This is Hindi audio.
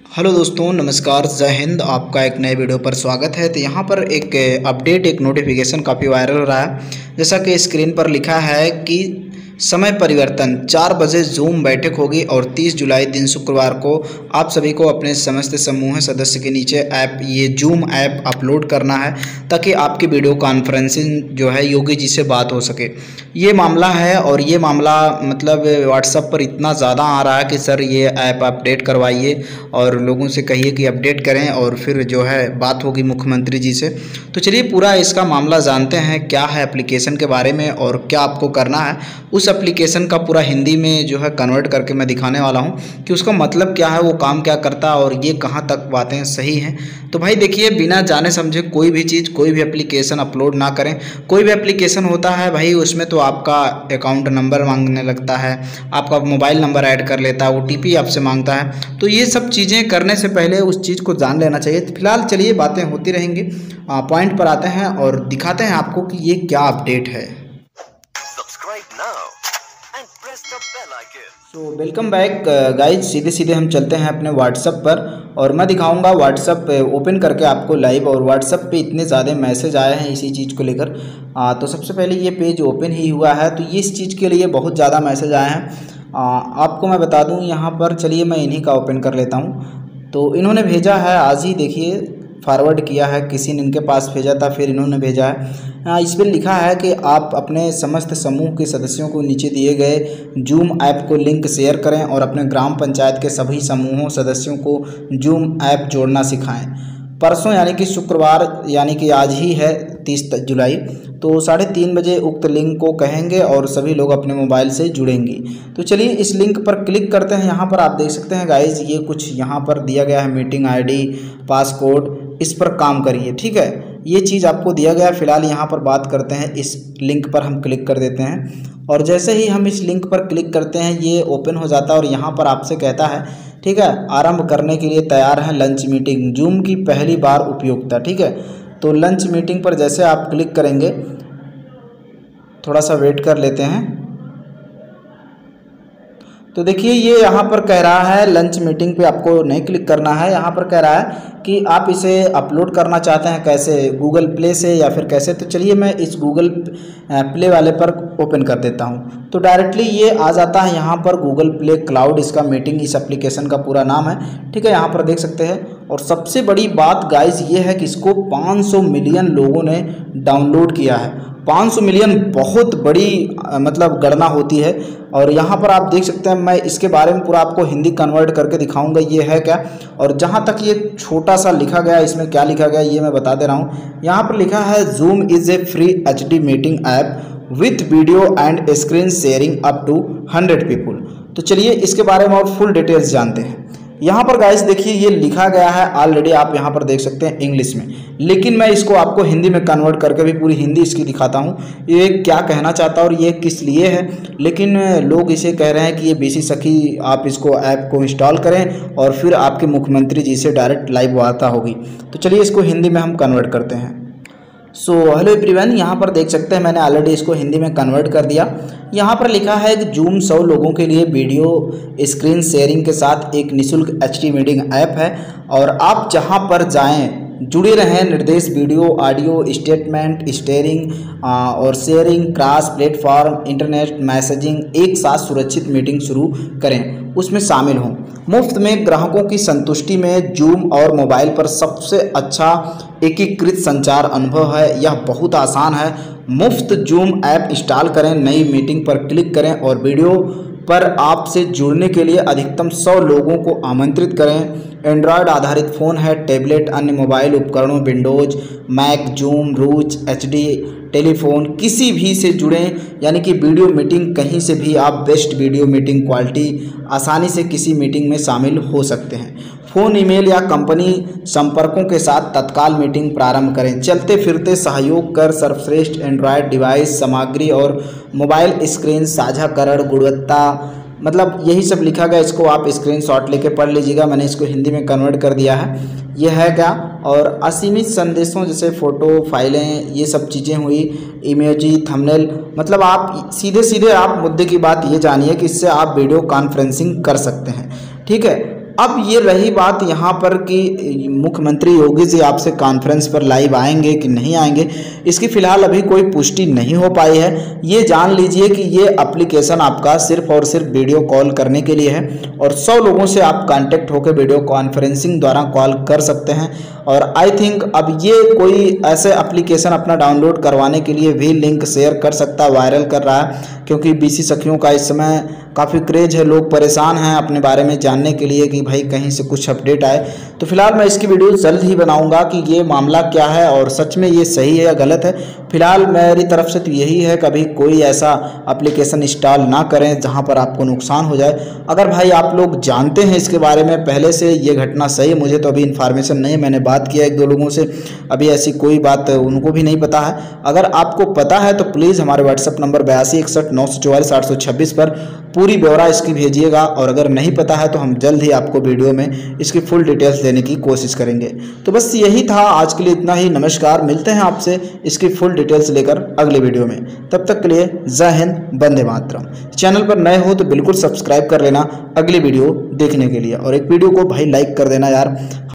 हेलो दोस्तों, नमस्कार, जय हिंद। आपका एक नए वीडियो पर स्वागत है। तो यहाँ पर एक अपडेट, एक नोटिफिकेशन काफ़ी वायरल हो रहा है। जैसा कि स्क्रीन पर लिखा है कि समय परिवर्तन 4 बजे जूम बैठक होगी और 30 जुलाई दिन शुक्रवार को आप सभी को अपने समस्त समूह सदस्य के नीचे ऐप, ये जूम ऐप अपलोड करना है ताकि आपकी वीडियो कॉन्फ्रेंसिंग जो है योगी जी से बात हो सके। ये मामला है और ये मामला मतलब व्हाट्सएप पर इतना ज़्यादा आ रहा है कि सर ये ऐप अपडेट करवाइए और लोगों से कहिए कि अपडेट करें और फिर जो है बात होगी मुख्यमंत्री जी से। तो चलिए पूरा इसका मामला जानते हैं, क्या है एप्लीकेशन के बारे में और क्या आपको करना है। उस एप्लीकेशन का पूरा हिंदी में जो है कन्वर्ट करके मैं दिखाने वाला हूं कि उसका मतलब क्या है, वो काम क्या करता है और ये कहां तक बातें सही हैं। तो भाई देखिए, बिना जाने समझे कोई भी चीज़, कोई भी एप्लीकेशन अपलोड ना करें। कोई भी एप्लीकेशन होता है भाई, उसमें तो आपका अकाउंट नंबर मांगने लगता है, आपका मोबाइल नंबर ऐड कर लेता है, OTP आपसे मांगता है। तो ये सब चीज़ें करने से पहले उस चीज़ को जान लेना चाहिए। तो फिलहाल चलिए बातें होती रहेंगी, पॉइंट पर आते हैं और दिखाते हैं आपको कि ये क्या अपडेट है। So welcome back guys. सीधे सीधे हम चलते हैं अपने व्हाट्सएप पर और मैं दिखाऊंगा व्हाट्सएप ओपन करके आपको लाइव। और व्हाट्सएप पे इतने ज़्यादा मैसेज आए हैं इसी चीज़ को लेकर। तो सबसे पहले ये पेज ओपन ही हुआ है, तो ये इस चीज़ के लिए बहुत ज़्यादा मैसेज आए हैं। आपको मैं बता दूं यहाँ पर, चलिए मैं इन्हीं का ओपन कर लेता हूँ। तो इन्होंने भेजा है आज ही, देखिए फॉरवर्ड किया है, किसी ने इनके पास भेजा था, फिर इन्होंने भेजा है। इस पर लिखा है कि आप अपने समस्त समूह के सदस्यों को नीचे दिए गए जूम ऐप को लिंक शेयर करें और अपने ग्राम पंचायत के सभी समूहों सदस्यों को जूम ऐप जोड़ना सिखाएं। परसों यानी कि शुक्रवार, यानी कि आज ही है 30 जुलाई, तो 3:30 बजे उक्त लिंक को कहेंगे और सभी लोग अपने मोबाइल से जुड़ेंगे। तो चलिए इस लिंक पर क्लिक करते हैं। यहाँ पर आप देख सकते हैं गाइज, ये कुछ यहाँ पर दिया गया है, मीटिंग ID, पासकोड, इस पर काम करिए। ठीक है, ये चीज़ आपको दिया गया है। फिलहाल यहाँ पर बात करते हैं, इस लिंक पर हम क्लिक कर देते हैं और जैसे ही हम इस लिंक पर क्लिक करते हैं ये ओपन हो जाता है और यहाँ पर आपसे कहता है, ठीक है, आरंभ करने के लिए तैयार है लंच मीटिंग, जूम की पहली बार उपयोगिता। ठीक है, तो लंच मीटिंग पर जैसे आप क्लिक करेंगे, थोड़ा सा वेट कर लेते हैं। तो देखिए ये यहाँ पर कह रहा है लंच मीटिंग पे आपको नहीं क्लिक करना है। यहाँ पर कह रहा है कि आप इसे अपलोड करना चाहते हैं कैसे, गूगल प्ले से या फिर कैसे। तो चलिए मैं इस गूगल प्ले वाले पर ओपन कर देता हूँ। तो डायरेक्टली ये आ जाता है यहाँ पर, गूगल प्ले क्लाउड इसका मीटिंग, इस एप्लीकेशन का पूरा नाम है। ठीक है, यहाँ पर देख सकते हैं। और सबसे बड़ी बात गाइस ये है कि इसको 500 मिलियन लोगों ने डाउनलोड किया है। 500 मिलियन बहुत बड़ी मतलब गणना होती है। और यहाँ पर आप देख सकते हैं, मैं इसके बारे में पूरा आपको हिंदी कन्वर्ट करके दिखाऊंगा ये है क्या। और जहाँ तक ये छोटा सा लिखा गया, इसमें क्या लिखा गया ये मैं बता दे रहा हूँ। यहाँ पर लिखा है Zoom is a free HD meeting app with video and screen sharing up to 100 people. तो चलिए इसके बारे में और फुल डिटेल्स जानते हैं। यहाँ पर गाइस देखिए ये लिखा गया है ऑलरेडी, आप यहाँ पर देख सकते हैं इंग्लिश में, लेकिन मैं इसको आपको हिंदी में कन्वर्ट करके भी पूरी हिंदी इसकी दिखाता हूँ ये क्या कहना चाहता है और ये किस लिए है। लेकिन लोग इसे कह रहे हैं कि ये BC सखी, आप इसको ऐप को इंस्टॉल करें और फिर आपके मुख्यमंत्री जी से डायरेक्ट लाइव वार्ता होगी। तो चलिए इसको हिंदी में हम कन्वर्ट करते हैं। सो हेलो एवरीवन, यहाँ पर देख सकते हैं मैंने ऑलरेडी इसको हिंदी में कन्वर्ट कर दिया। यहाँ पर लिखा है कि जूम 100 लोगों के लिए वीडियो स्क्रीन शेयरिंग के साथ एक निःशुल्क HD मीटिंग ऐप है और आप जहाँ पर जाएं जुड़े रहें, निर्देश वीडियो ऑडियो स्टेटमेंट स्टेयरिंग और sharing, cross platform internet messaging एक साथ सुरक्षित मीटिंग शुरू करें, उसमें शामिल हों। मुफ्त में ग्राहकों की संतुष्टि में जूम और मोबाइल पर सबसे अच्छा एकीकृत संचार अनुभव है। यह बहुत आसान है। मुफ्त जूम ऐप इंस्टॉल करें, नई मीटिंग पर क्लिक करें और वीडियो पर आपसे जुड़ने के लिए अधिकतम 100 लोगों को आमंत्रित करें। एंड्रॉयड आधारित फ़ोन है, टैबलेट, अन्य मोबाइल उपकरणों, विंडोज़, मैक, जूम, रूच, HD टेलीफोन किसी भी से जुड़ें, यानी कि वीडियो मीटिंग कहीं से भी आप बेस्ट वीडियो मीटिंग क्वालिटी आसानी से किसी मीटिंग में शामिल हो सकते हैं। फ़ोन, ईमेल या कंपनी संपर्कों के साथ तत्काल मीटिंग प्रारंभ करें। चलते फिरते सहयोग कर सर्वश्रेष्ठ एंड्रॉयड डिवाइस सामग्री और मोबाइल स्क्रीन साझाकरण गुणवत्ता, मतलब यही सब लिखा गया। इसको आप स्क्रीनशॉट लेके पढ़ लीजिएगा, मैंने इसको हिंदी में कन्वर्ट कर दिया है। यह है क्या, और असीमित संदेशों जैसे फ़ोटो, फाइलें, ये सब चीज़ें हुई, इमेजी, थंबनेल, मतलब आप सीधे सीधे आप मुद्दे की बात ये जानिए कि इससे आप वीडियो कॉन्फ्रेंसिंग कर सकते हैं। ठीक है, अब ये रही बात यहाँ पर कि मुख्यमंत्री योगी जी आपसे कॉन्फ्रेंस पर लाइव आएंगे कि नहीं आएंगे, इसकी फ़िलहाल अभी कोई पुष्टि नहीं हो पाई है। ये जान लीजिए कि ये एप्लीकेशन आपका सिर्फ और सिर्फ वीडियो कॉल करने के लिए है और 100 लोगों से आप कांटेक्ट होकर वीडियो कॉन्फ्रेंसिंग द्वारा कॉल कर सकते हैं। और आई थिंक अब ये कोई ऐसे एप्लीकेशन अपना डाउनलोड करवाने के लिए भी लिंक शेयर कर सकता है, वायरल कर रहा है, क्योंकि बीसी सखियों का इस समय काफ़ी क्रेज है, लोग परेशान हैं अपने बारे में जानने के लिए कि भाई कहीं से कुछ अपडेट आए। तो फिलहाल मैं इसकी वीडियो जल्द ही बनाऊंगा कि ये मामला क्या है और सच में ये सही है या गलत है। फिलहाल मेरी तरफ से तो यही है, कभी कोई ऐसा एप्लीकेशन इंस्टॉल ना करें जहां पर आपको नुकसान हो जाए। अगर भाई आप लोग जानते हैं इसके बारे में पहले से ये घटना सही है, मुझे तो अभी इन्फॉर्मेशन नहीं है, मैंने बात किया 1-2 लोगों से, अभी ऐसी कोई बात उनको भी नहीं पता है। अगर आपको पता है तो प्लीज़ हमारे व्हाट्सएप नंबर 8261 पर पूरी ब्यौरा इसकी भेजिएगा। और अगर नहीं पता है तो हम जल्द ही आपको वीडियो में इसकी फुल डिटेल्स देने की कोशिश करेंगे। तो बस यही था आज के लिए, इतना ही। नमस्कार, मिलते हैं आपसे इसकी फुल डिटेल्स लेकर अगले वीडियो में। तब तक के लिए जय हिंद, वंदे मातरम। चैनल पर नए हो तो बिल्कुल सब्सक्राइब कर लेना अगली वीडियो देखने के लिए, और एक वीडियो को भाई लाइक कर देना यार।